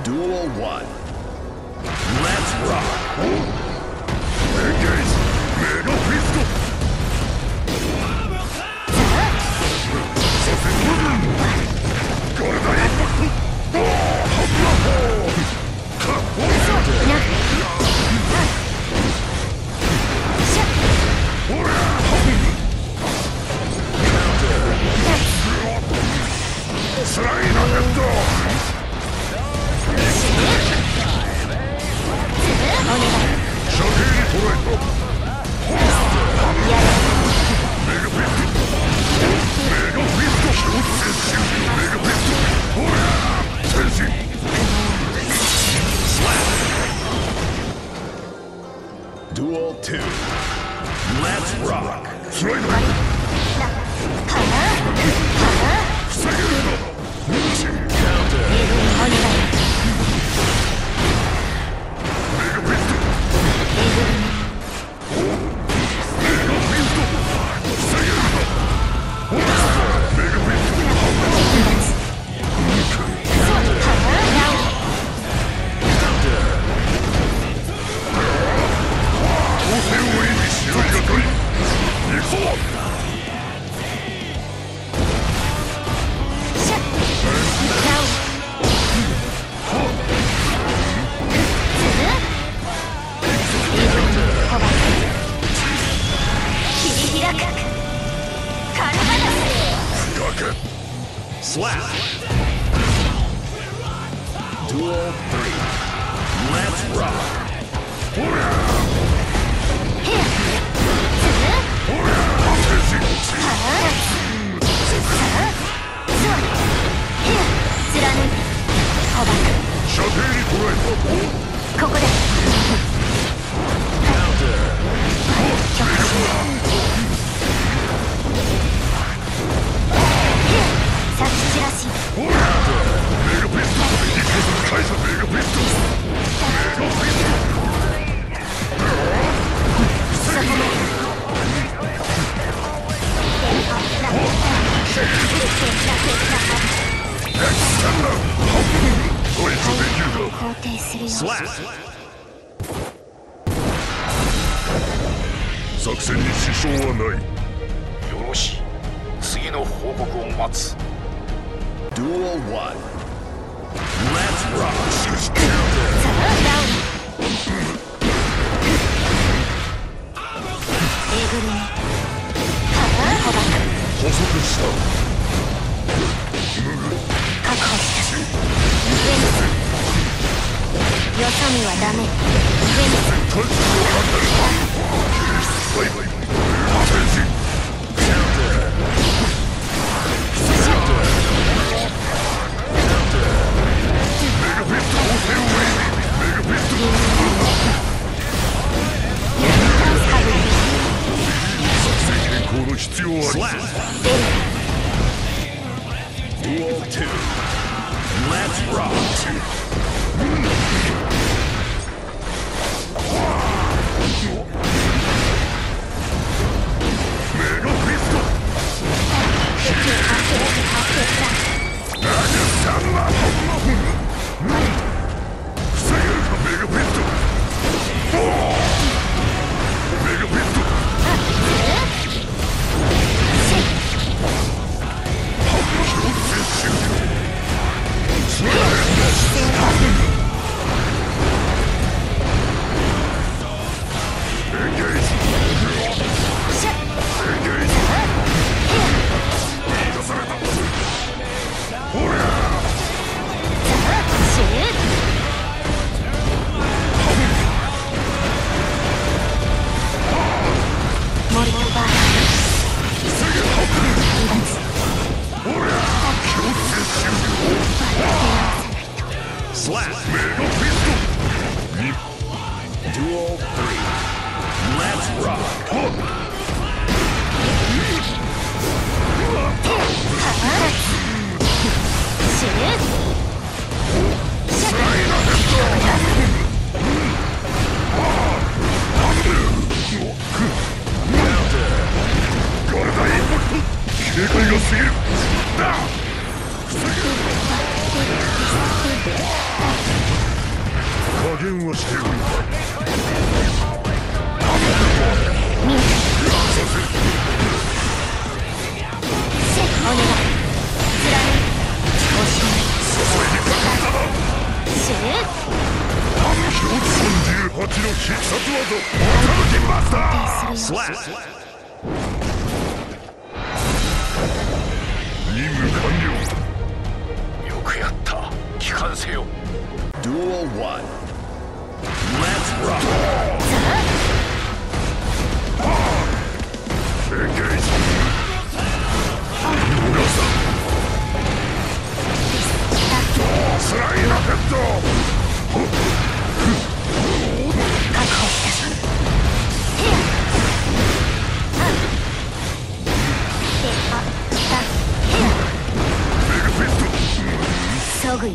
Duel 1. Let's rock! Engage! Mega Pistol! Duel 2. Let's rock! Slap! Duel 3. Let's rock! Slap! 作戦に支障はない。よろし、次の報告を待つ。 Duel 1. Let's rock! 捕捉した。 確保した。よそ見はダメ。 必要あり。 Duel 2. Let's rock! Slap! Duel 3. Let's rock! Counter! 言はしておるか。 見えたお願い貫いおしまいシュー 38の必殺技おたぬきマスター。スラッ任務完了。 よくやった。帰還せよ。 Duel 1 Let's rock. Engage. スライラヘッド。 確保したメガフィスト。 そぐよ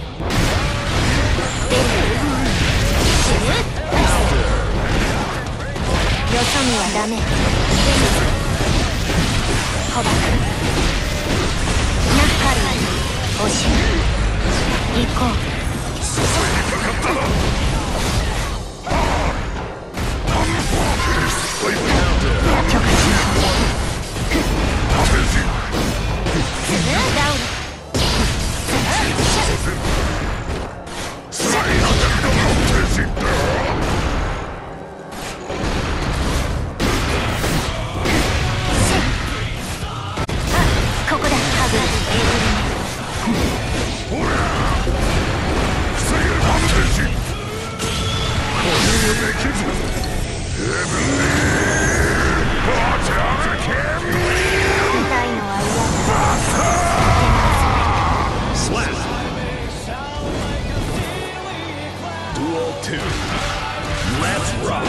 よそ見はダメ捕獲ナッカルおしまい行こう許可しなダウンここだハグ痛いのは嫌だ Duel 2 Let's rock.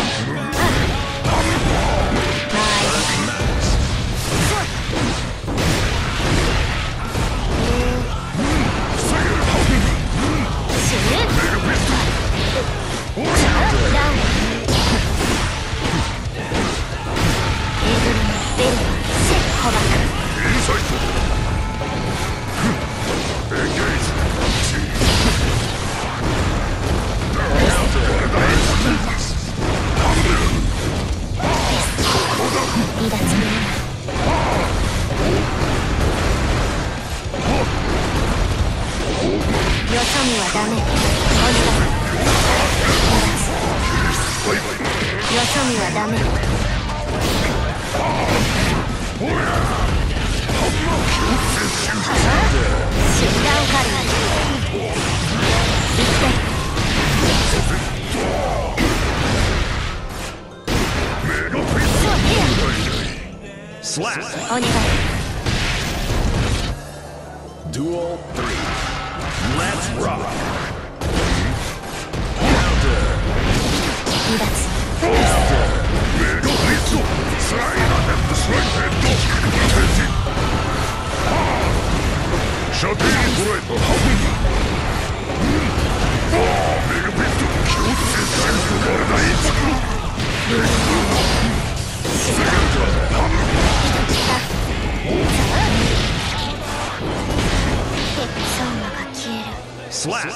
Slap. Duel 3 Let's rock. Counter. Slap.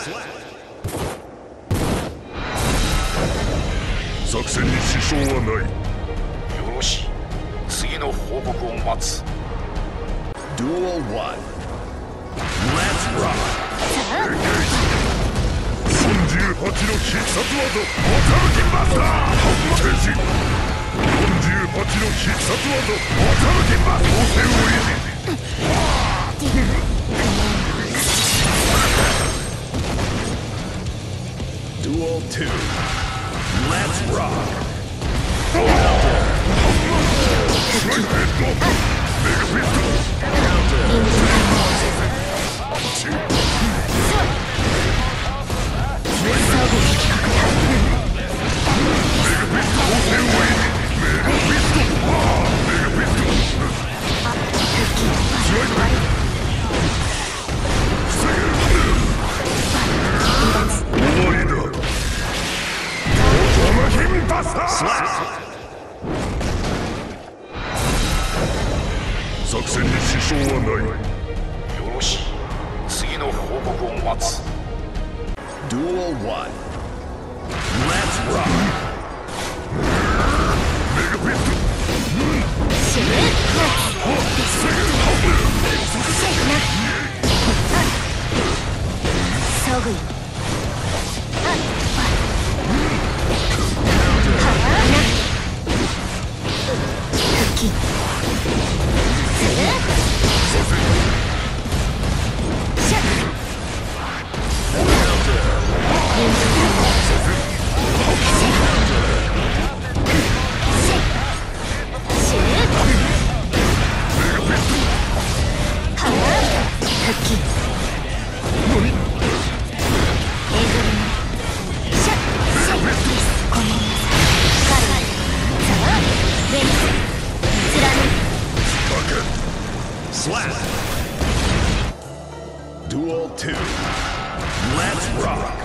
作戦に支障はない。 よろしい。次の報告を待つ。 Duel 1 Let's rock. 38の必殺技オタルキマスター。停止。48の必殺技オタルキマスター。Duel 2 Let's rock. Counter. Slap. 作戦に支障はない。 よろしい。次の報告を待つ。 Duel 1 rock. 死ぬそぐい復帰 Slap. Duel 2. Let's rock.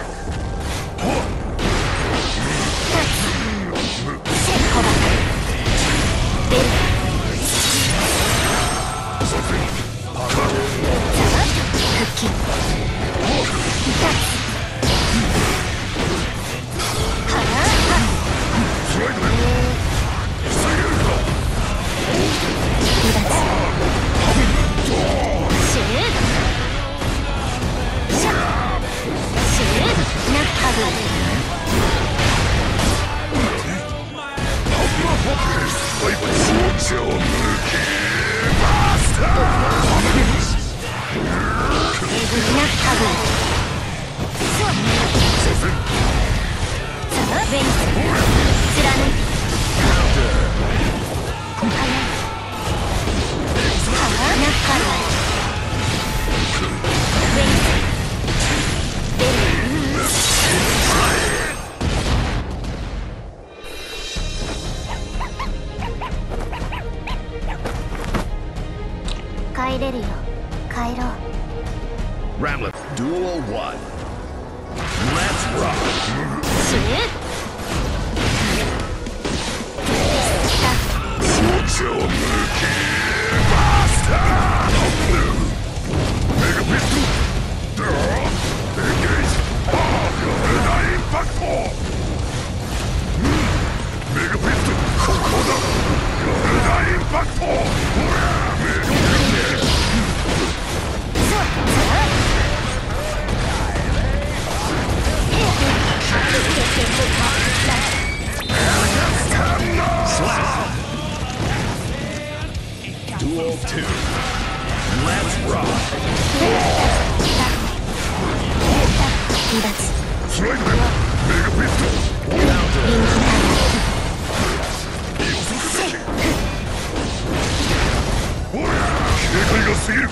帰れるよ帰ろう Ramlet. Duel 1. Let's rock. 死ぬ超無機バスターメガピストエンゲージゴールダインパクトメガピストここだゴールダインパクトメガピスト Slap. Duel 2. Let's rock. 離脱スライドメガピスト臨時ほら警戒が過ぎる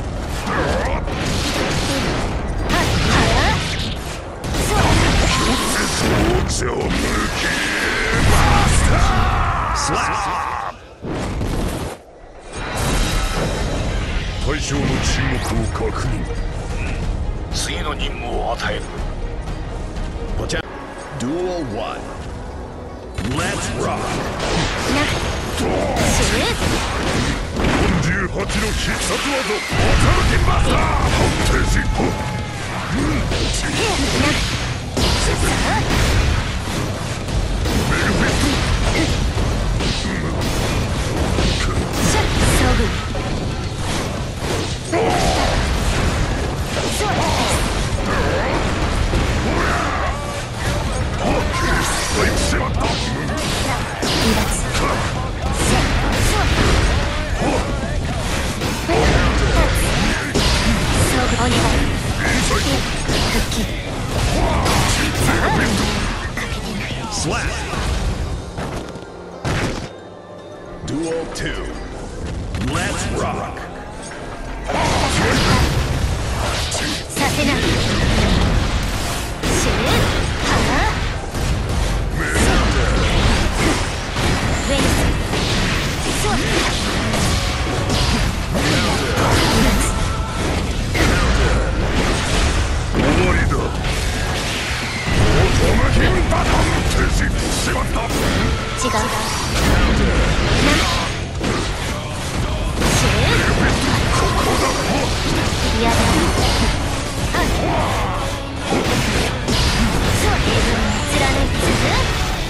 超無機バスター Slap. 対象の沈黙を確認次の任務を与える。Duel 1. Let's rock. 48の必殺技オタルキマスター本天使メガフィス Slap. Duel 2. Let's rock. させない死ぬはぁウェルスそう終わりだオトマキンバトン天使しまった違うな死ぬここだ嫌だそう貫きつつ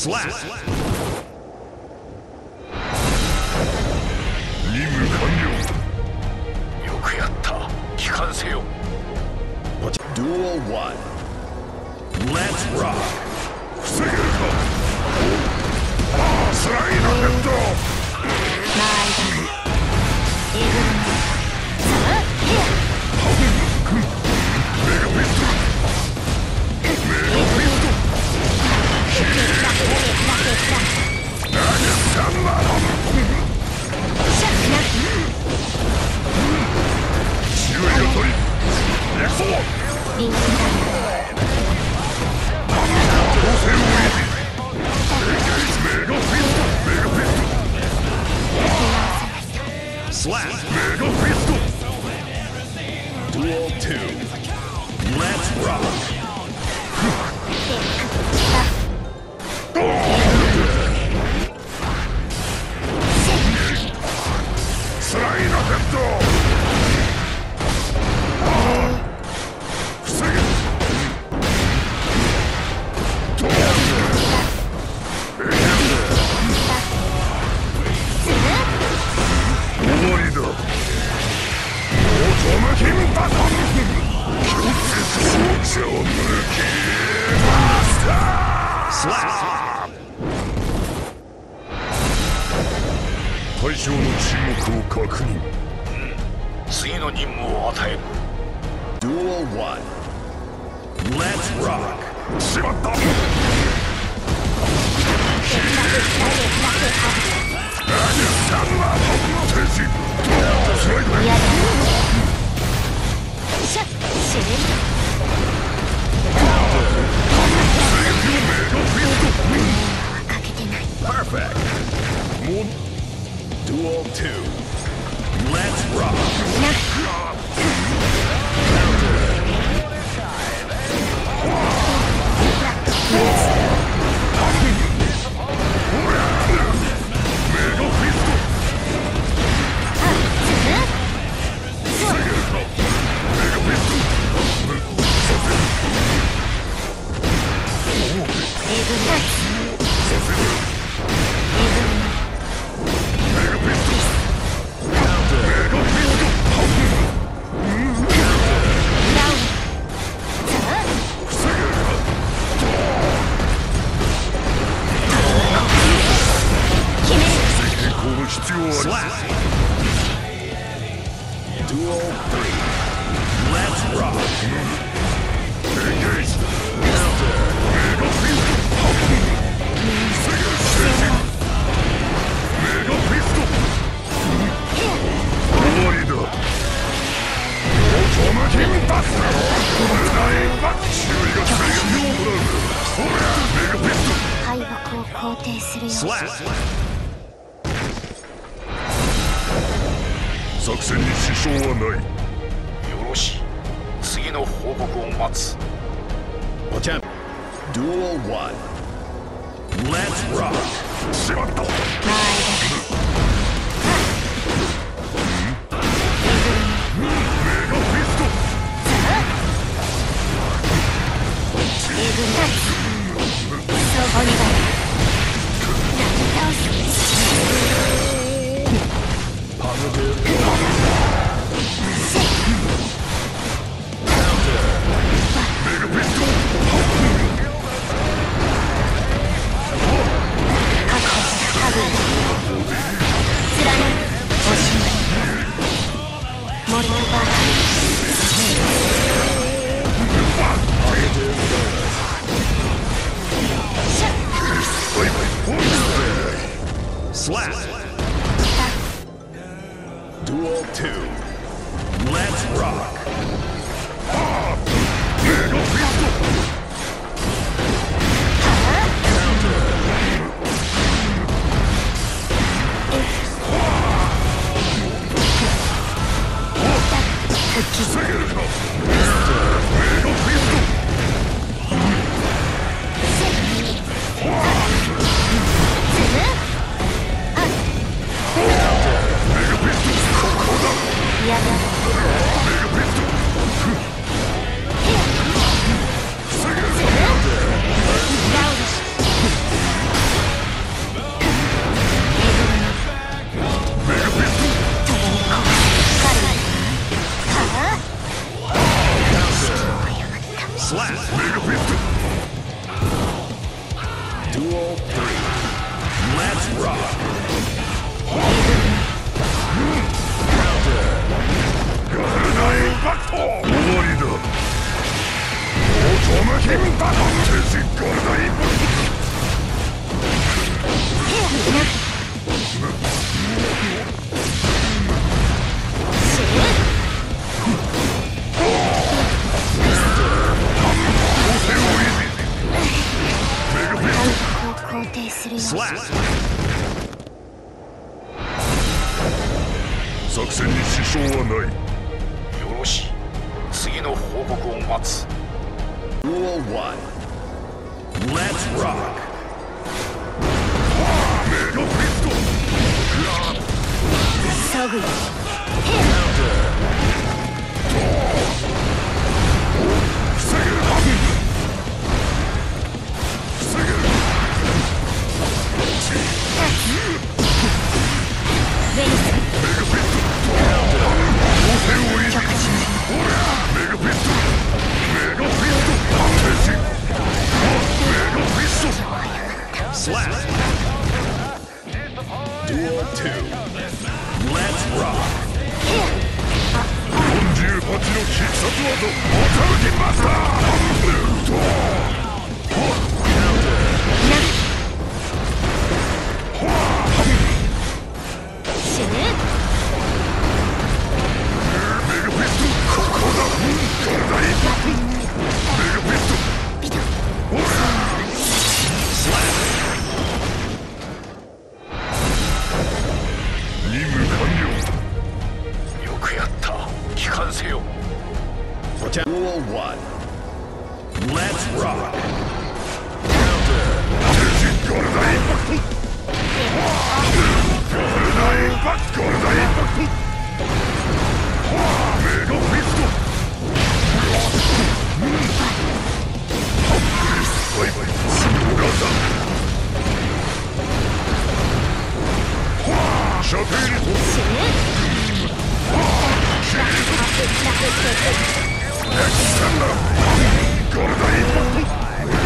Slap! 任務完了。よくやった。帰還せよ。Duel 1 Let's rock! 防げるか。スライドヘッド。メガピストル。Slap! Mega Pistol! Duel 2 Let's rock! スライドヘッド。防げ。終わりだ。オートマキンバトン。強制装置を抜きました。スラッ。対象の沈黙を確認。次の任務を与える。Duel 1 Let's rock! しまった。Perfect! Duel 2 Let's rock! Slap! Duel 3 Let's rock! Engage! Counter! Mega Pistol! Mega Pistol! 終わりだ。オートマキンバスター。大バッチ注意が制限をもらう。ほら、メガピストル。 敗北を肯定するよ。 Slap! 作戦に支障はない。よろしい。次の報告を待つ。Duel 1 Let's rock! しまった。メガピスト。パグドゥ。Slap! Duel 2 Let's rock! Mega Pistol! Counter! 防げるか。メガピストル。メガピストル。ここだ。メガピストル。 Slap. Mega Fist. Duel 3. Let's rock. 가르나 임팩트. 終わりだ。オートマヒンだ。鉄人ガルナインパクト。Slap. 作戦に支障はない。よろしい。次の報告を待つ。Duel 1. Let's rock. メガフィスト。 サグ。 防げる。防げる。 ベニス。 メガフィスト。応戦を許可しない。メガフィスト。メガフィスト。鉄人。メガフィスト。Slap. Duel 2. Let's rock. 48の必殺技おたぶきマスター。 死ぬ。 メガフィスト。ここだ。ガルナインパクト。メガフィスト。 ピタ。 スラッ任務完了。よくやった。帰還せよ。Duel 1. Let's rock. 鉄人ガルナインパクト。ガルナインパクト。ガルナインパクト。メガフィスト。バイバイ。ガサ。射程に突死ぬ。 エクセンダー。ガルナインパクト。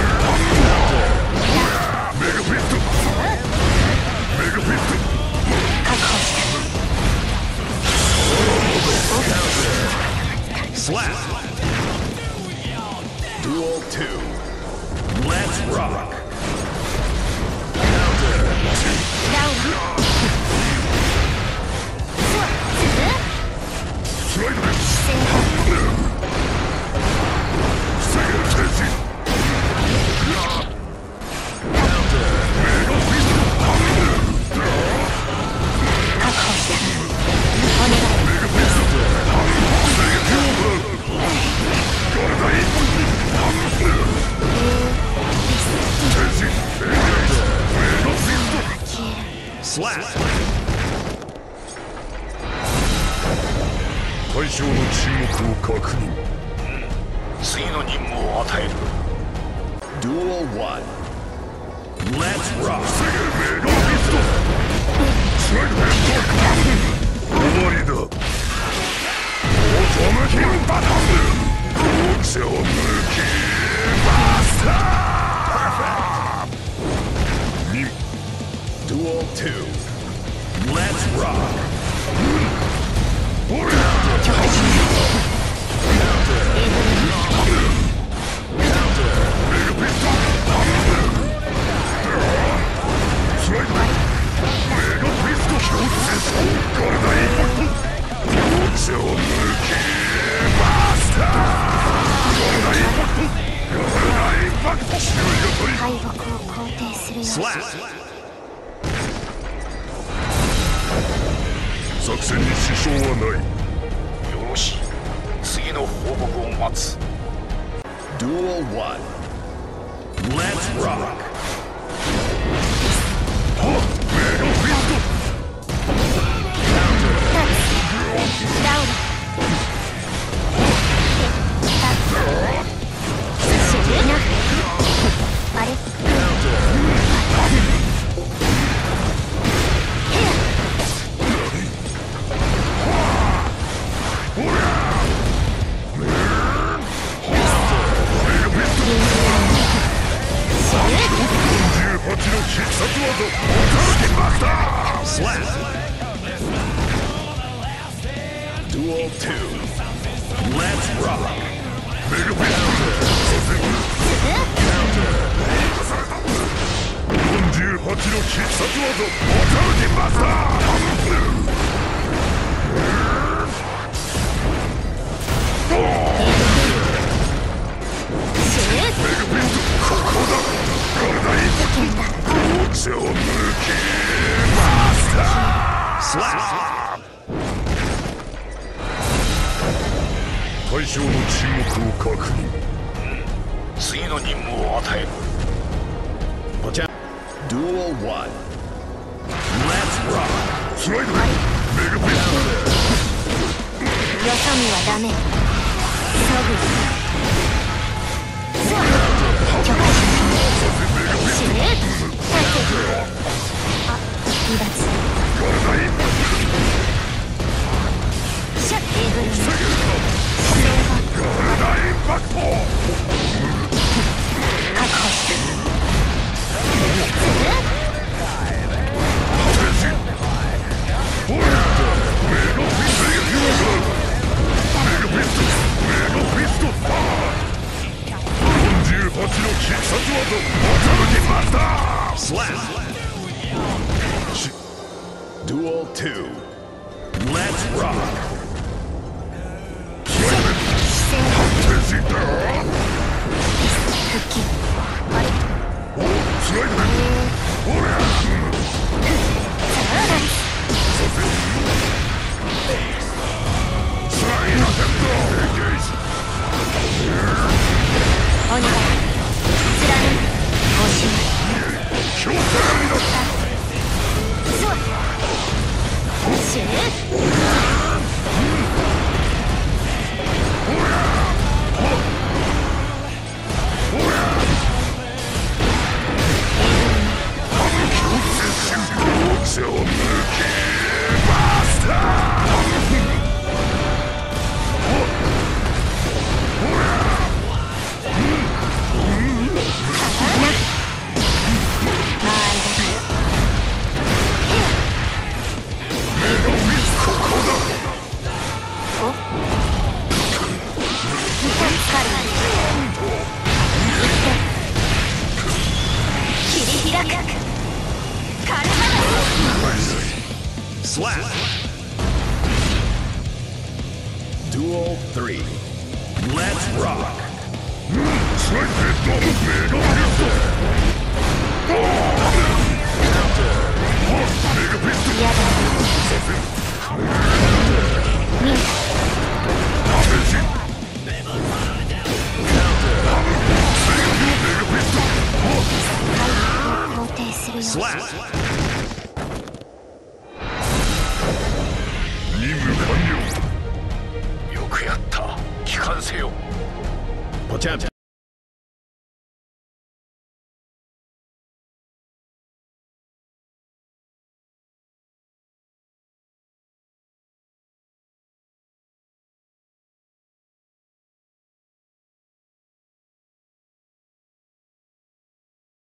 メガフィスト。メガフィスト。 確保した。 Slap. Duel 2. Let's rock. ダウン。 スライドです。防げる鉄人。メガフィスト。 確保した。お願い。 メガフィスト。防げてガルナインパクト。鉄人。メガフィスト。Slap. 対象の沈黙を確認。次の任務を与える。Duel 1. Let's rock. 防げるメガフィスト。スライドヘッド。終わりだ。オートマヒンバトル。強向きバスター。Duel 2. Let's rock. 許可しない。 スライド。メガフィスト。強制ガルナインパクト。強向きバスター。ガルナインパクト。ガルナインパクト。注意が取り。 敗北を肯定するよ。 作戦に支障はない。よろしい。次の報告を待つ。Duel 1. Let's rock. メガフィスト。 ダウン。死ぬな。あれ。 メガ殺技驚きマスタースラッドゥオー2 Let's rock メガビット48の必殺技驚きマスターここだ体一つを抜きマスタースラッ対象の沈黙を確認次の任務を与えるポチャドゥオ1 Let's rock スライドメガビットよそ見はダメ。そぐそう許可し死ぬあ、離脱シャッテーブルに確保した48の必殺技驚きマスタースラッドゥオー2 Let's rock 復帰あれスライドほらスライドお願い貫くおしまい強化になったそう死ぬ強を抜きマスター切り開くカルマ Slap Duel 3 Let's rock Strike hit double mega pistol Mega pistol やだ見えた試しMega pistol 肯定するよ Slap 任務完了よくやった帰還せよポチャン